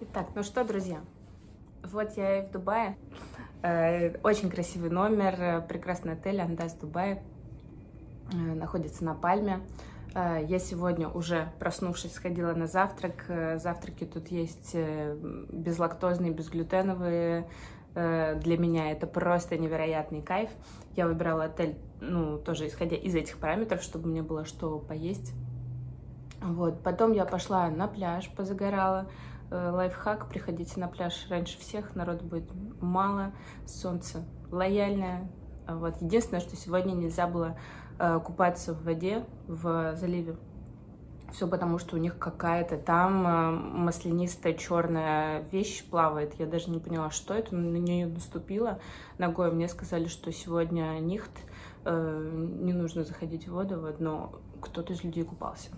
Так, ну что, друзья, вот я и в Дубае. Очень красивый номер, прекрасный отель Андаз Дубай, находится на Пальме. Я сегодня уже, проснувшись, сходила на завтрак. Завтраки тут есть безлактозные, безглютеновые. Для меня это просто невероятный кайф. Я выбирала отель, тоже исходя из этих параметров, чтобы мне было что поесть. Вот. Потом я пошла на пляж, позагорала. Лайфхак: приходите на пляж раньше всех, народу будет мало, солнце лояльное. Вот. Единственное, что сегодня нельзя было купаться в воде в заливе. Все потому, что у них какая-то там маслянистая черная вещь плавает. Я даже не поняла, что это, на нее наступила ногой. Мне сказали, что сегодня нихт, не нужно заходить в воду, вот, но кто-то из людей купался.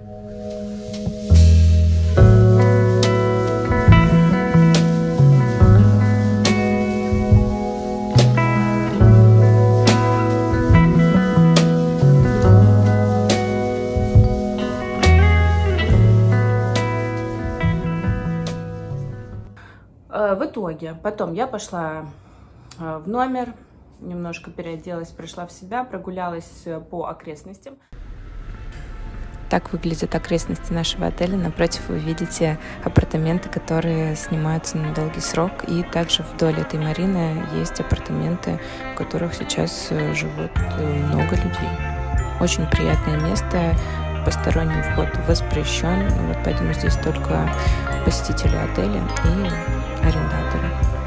В итоге потом я пошла в номер, немножко переоделась, пришла в себя, прогулялась по окрестностям. Так выглядят окрестности нашего отеля. Напротив вы видите апартаменты, которые снимаются на долгий срок. И также вдоль этой марины есть апартаменты, в которых сейчас живут много людей. Очень приятное место. Посторонним вход воспрещен. Вот поэтому здесь только посетители отеля и арендаторы.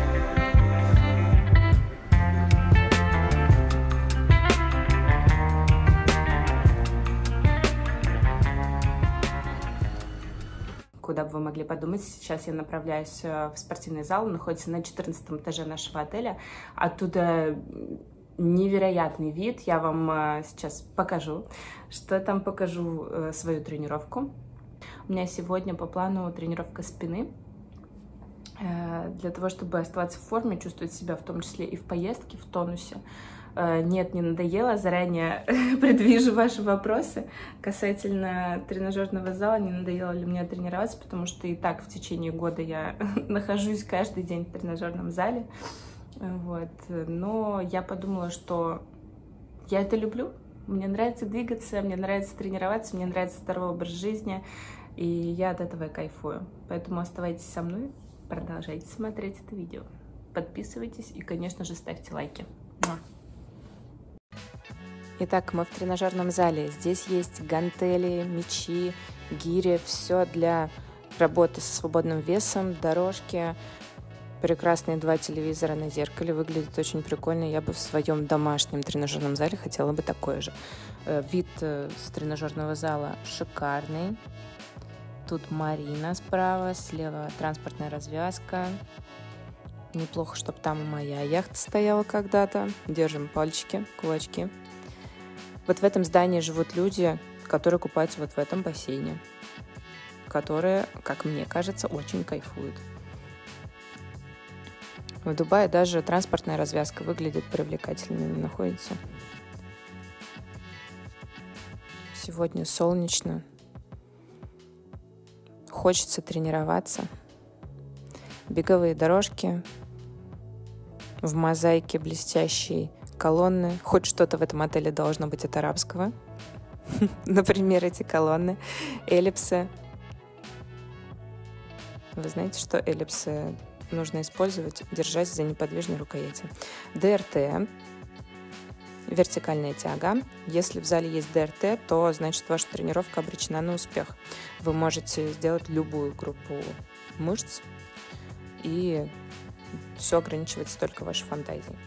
Куда бы вы могли подумать, сейчас я направляюсь в спортивный зал, он находится на 14 этаже нашего отеля. Оттуда невероятный вид, я вам сейчас покажу, что там, покажу свою тренировку. У меня сегодня по плану тренировка спины. Для того, чтобы оставаться в форме, чувствовать себя в том числе и в поездке, в тонусе. Нет, не надоело. Заранее предвижу ваши вопросы касательно тренажерного зала. Не надоело ли мне тренироваться, потому что и так в течение года я нахожусь каждый день в тренажерном зале. Вот. Но я подумала, что я это люблю. Мне нравится двигаться, мне нравится тренироваться, мне нравится здоровый образ жизни. И я от этого кайфую. Поэтому оставайтесь со мной, продолжайте смотреть это видео. Подписывайтесь и, конечно же, ставьте лайки. Итак, мы в тренажерном зале. Здесь есть гантели, мячи, гири, все для работы со свободным весом, дорожки. Прекрасные 2 телевизора на зеркале, выглядит очень прикольно. Я бы в своем домашнем тренажерном зале хотела бы такой же. Вид с тренажерного зала шикарный. Тут марина справа, слева транспортная развязка. Неплохо, чтобы там моя яхта стояла когда-то. Держим пальчики, кулачки. Вот в этом здании живут люди, которые купаются вот в этом бассейне, которые, как мне кажется, очень кайфуют. В Дубае даже транспортная развязка выглядит привлекательно, не находится? Сегодня солнечно. Хочется тренироваться. Беговые дорожки, в мозаике блестящей колонны. Хоть что-то в этом отеле должно быть от арабского. Например, эти колонны, эллипсы. Вы знаете, что эллипсы нужно использовать, держась за неподвижной рукояти. ДРТ, вертикальная тяга. Если в зале есть ДРТ, то значит ваша тренировка обречена на успех. Вы можете сделать любую группу мышц, и все ограничивается только вашей фантазией.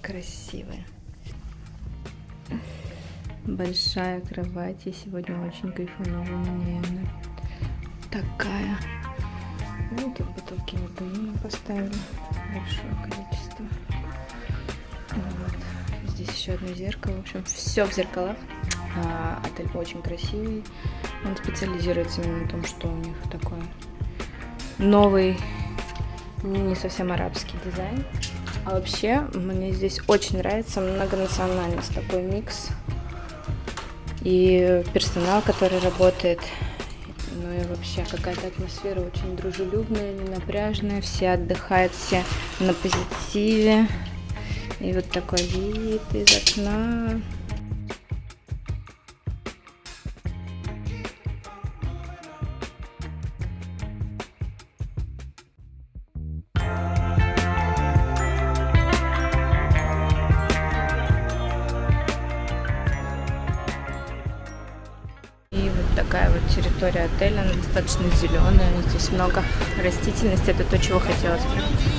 красивая. Большая кровать. Я сегодня очень кайфанула. Мне она такая. Ну, тут бутылки воды мы поставили. Большое количество. Вот. Здесь еще одно зеркало. В общем, все в зеркалах. Отель очень красивый. Он специализируется именно на том, что у них такой новый, не совсем арабский дизайн. А вообще, мне здесь очень нравится многонациональность, такой микс. И персонал, который работает. Ну и вообще какая-то атмосфера очень дружелюбная, ненапряжная. Все отдыхают, все на позитиве. И вот такой вид из окна. И вот такая вот территория отеля, она достаточно зеленая, здесь много растительности, это то, чего хотелось бы.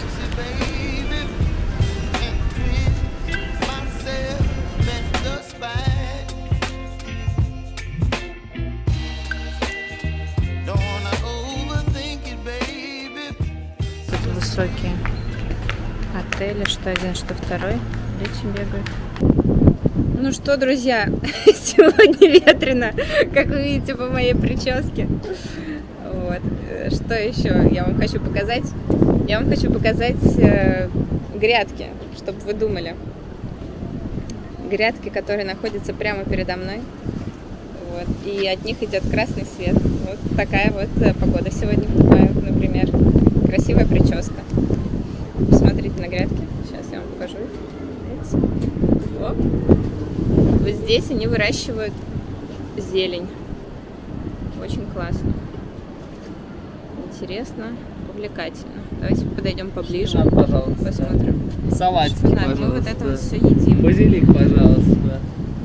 Тут высокие отели, что один, что второй, дети бегают. Ну что, друзья, сегодня ветрено, как вы видите по моей прическе. Вот. Что еще я вам хочу показать? Я вам хочу показать грядки, чтобы вы думали. Грядки, которые находятся прямо передо мной. Вот. И от них идет красный свет. Вот такая вот погода сегодня в Дубае, например. Красивая прическа. Посмотрите на грядки. Сейчас я вам покажу. Оп. Вот здесь они выращивают зелень. Очень классно. Интересно, увлекательно. Давайте подойдем поближе. Шпинат, пожалуйста. Посмотрим. Салатики, Шпинат. пожалуйста. Мы вот это вот все едим. Базилик, пожалуйста.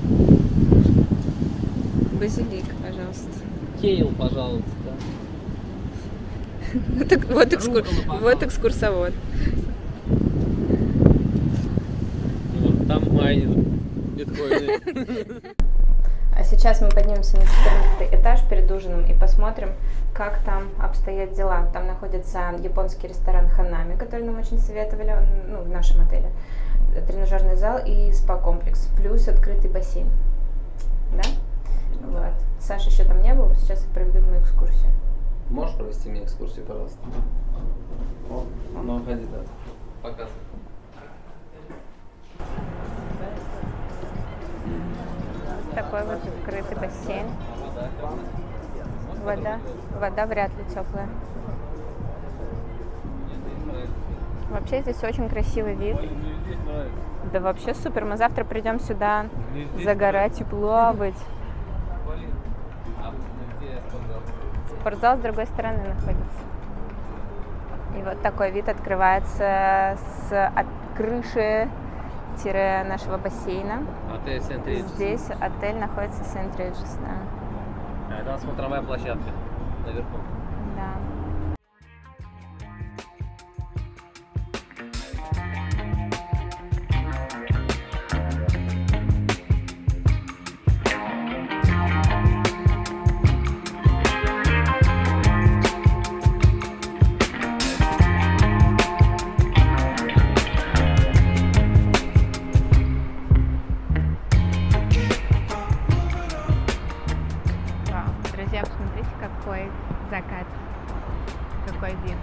Базилик, пожалуйста. Кейл, пожалуйста. Вот экскурсовод. Вот там майнинг биткоины. А сейчас мы поднимемся на 14 этаж перед ужином и посмотрим, как там обстоят дела. Там находится японский ресторан Ханами, который нам очень советовали, ну, в нашем отеле. Тренажерный зал и спа-комплекс, плюс открытый бассейн. Да? Вот. Саша еще там не был, сейчас я проведу ему экскурсию. Можешь провести мне экскурсию, пожалуйста? Ну, ходи, да. Показывай. Такой вот открытый бассейн. Вода вряд ли теплая. Вообще здесь очень красивый вид. Да вообще супер. Мы завтра придем сюда загорать и плавать. Спортзал с другой стороны находится. И вот такой вид открывается от крыши нашего бассейна. Отель Сент-Реджес. Здесь отель находится Сент-Реджес, да. Это смотровая площадка наверху. Да. Друзья, посмотрите, какой закат, какой вид.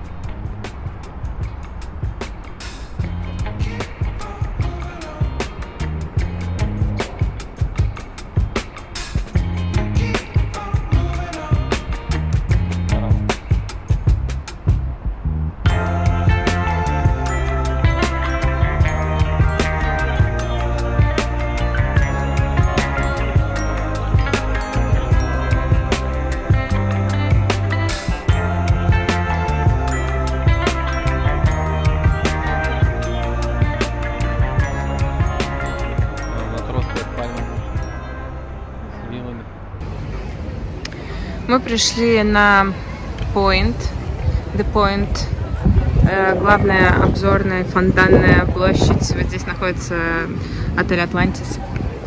Мы пришли на The Point главная обзорная фонтанная площадь. Вот здесь находится отель «Атлантис».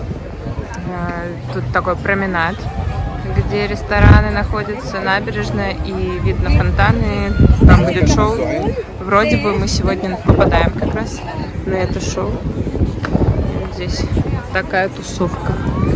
Тут такой променад, где рестораны находятся, набережная и видно фонтаны. Там будет шоу. Вроде бы мы сегодня попадаем как раз на это шоу. Здесь такая тусовка.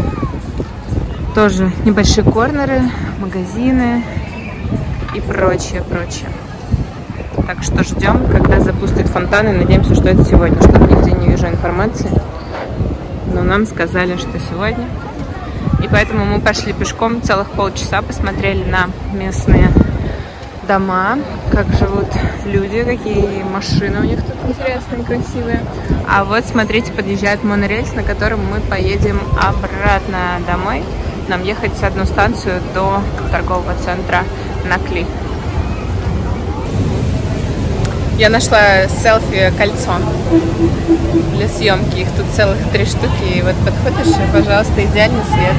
Тоже небольшие корнеры, магазины и прочее. Так что ждем, когда запустят фонтаны. Надеемся, что это сегодня. Что-то нигде не вижу информации. Но нам сказали, что сегодня. И поэтому мы пошли пешком целых полчаса, посмотрели на местные дома, как живут люди, какие машины у них тут интересные, красивые. А вот, смотрите, подъезжает монорельс, на котором мы поедем обратно домой. Нам ехать одну станцию до торгового центра Накли. Я нашла селфи-кольцо для съемки. Их тут целых 3 штуки. И вот подходишь, и, пожалуйста, идеальный свет.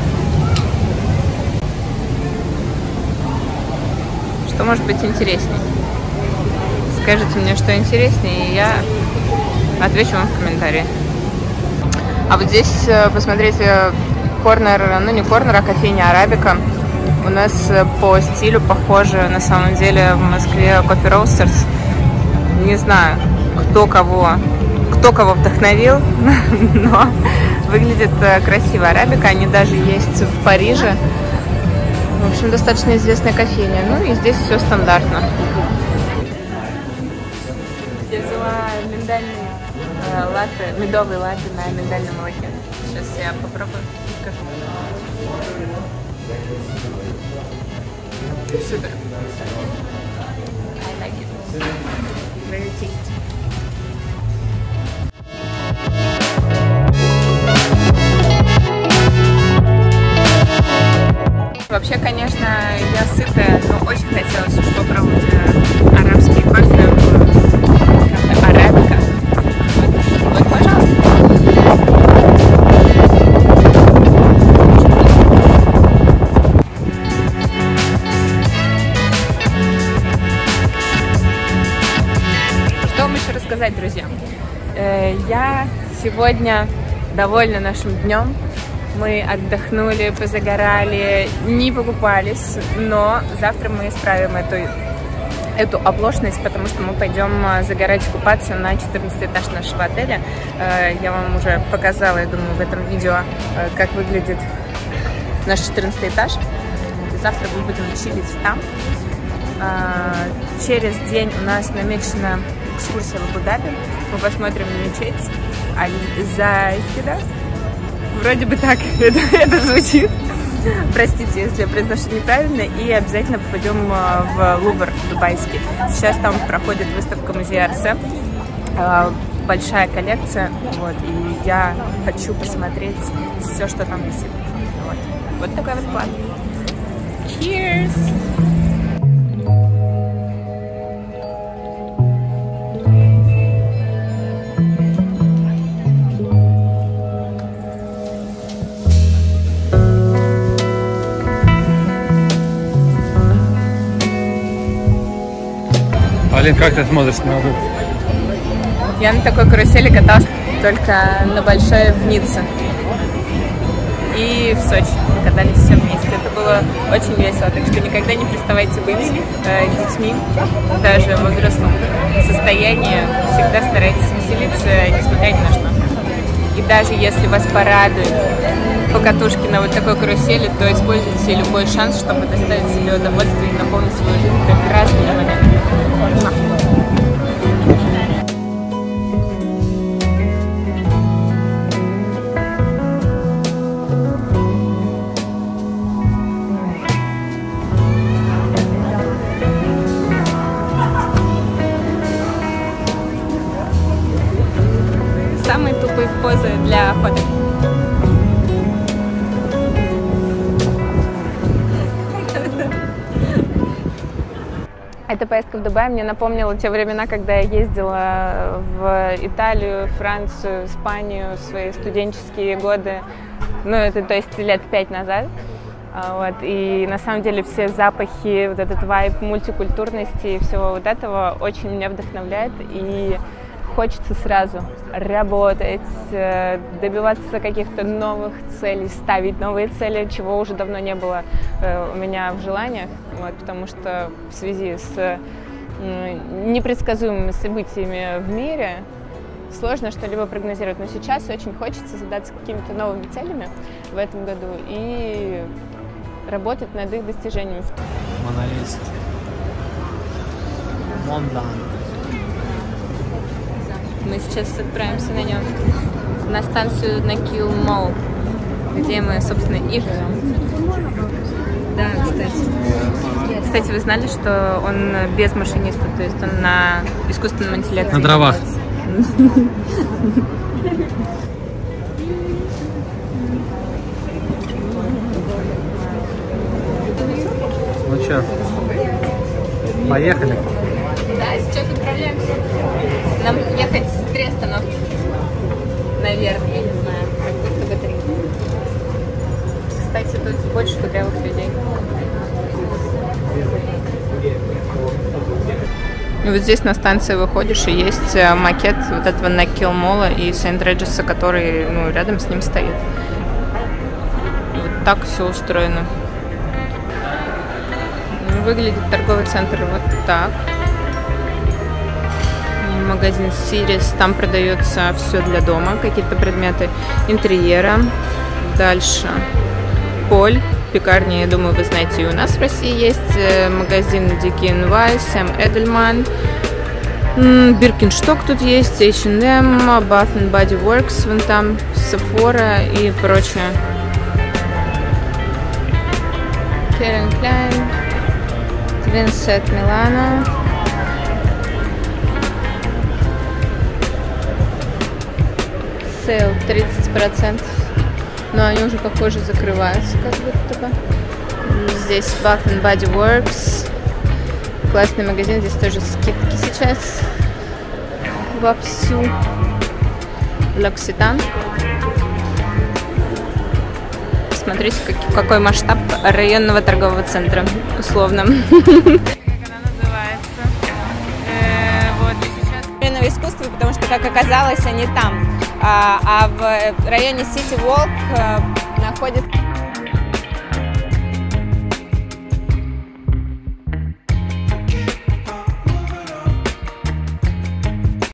Что может быть интереснее? Скажите мне, что интереснее, и я отвечу вам в комментарии. А вот здесь, посмотрите, корнер, ну не корнер, а кофейня Арабика. У нас по стилю похоже, на самом деле, в Москве Coffee Roasters. Не знаю, кто кого вдохновил, но выглядит красиво. Арабика, они даже есть в Париже. В общем, достаточно известная кофейня. Ну и здесь все стандартно. Я взяла миндальный латте, медовый латте на миндальном молоке. Сейчас я попробую и скажу. Супер. I like it. Very tasty. Вообще, конечно, я сытая, но очень хотелось уж попробовать арабский кофе, арабика. Вот, пожалуйста. Что вам еще рассказать, друзья? Я сегодня довольна нашим днем. Мы отдохнули, позагорали, не покупались, но завтра мы исправим эту оплошность, потому что мы пойдем загорать, купаться на 14 этаж нашего отеля. Я вам уже показала, я думаю, в этом видео, как выглядит наш 14 этаж. Завтра мы будем чилить там. Через день у нас намечена экскурсия в Абу-Даби. Мы посмотрим на мечеть Аль-Зайхида. Вроде бы так это звучит. Простите, если я произношу неправильно. И обязательно попадем в Лувр дубайский. Сейчас там проходит выставка музея Арсе. Большая коллекция. Вот, и я хочу посмотреть все, что там висит. Вот такой вот план. Cheers! Алин, как ты смотришь на Абу? Я на такой карусели каталась только на большой в Ницце и в Сочи. Мы катались все вместе. Это было очень весело, так что никогда не переставайте быть детьми, даже в возрастном состоянии. Всегда старайтесь веселиться, несмотря ни на что. И даже если вас порадует покатушки на вот такой карусели, то используйте любой шанс, чтобы доставить себе удовольствие и наполнить свою жизнь прекрасными моментами. Самые тупые позы для фото. Эта поездка в Дубай мне напомнила те времена, когда я ездила в Италию, Францию, Испанию в свои студенческие годы. Ну, это, то есть, лет 5 назад. Вот, и на самом деле все запахи, вот этот вайб мультикультурности и всего вот этого очень меня вдохновляет, и хочется сразу работать, добиваться каких-то новых целей, ставить новые цели, чего уже давно не было у меня в желаниях, вот, потому что в связи с непредсказуемыми событиями в мире сложно что-либо прогнозировать, но сейчас очень хочется задаться какими-то новыми целями в этом году и работать над их достижением. Монолист. Мондан. Мы сейчас отправимся на нем на станцию Накил Молл, где мы, собственно, и живем. Да, кстати. Кстати, вы знали, что он без машиниста, то есть он на искусственном интеллекте. На дровах. Ну чё, поехали? Да, сейчас отправляемся. Нам ехать 3 остановки. Наверное, я не знаю. Как будто бы 3. Кстати, тут больше кудрявых людей. И вот здесь на станции выходишь, и есть макет вот этого Накил Молла и Сент-Реджеса, который, ну, рядом с ним стоит. Вот так все устроено. Выглядит торговый центр вот так. Магазин Сирис, там продается все для дома, какие-то предметы интерьера. Дальше Поль, пекарня, я думаю, вы знаете, и у нас в России есть. Магазин DKNY, Сэм Эдельман, Биркеншток тут есть, H&M, Bath and Body Works, вон там, Sephora и прочее. Calvin Klein, Vincent Milano. Сейл 30%, но они уже, похоже, закрываются как будто бы. Здесь Bath and Body Works. Классный магазин, здесь тоже скидки сейчас вовсю. L'Occitane. Смотрите, какой масштаб районного торгового центра, условно. Как она называется? Вот сейчас. Современного искусства, потому что, как оказалось, они там. А в районе City Walk находится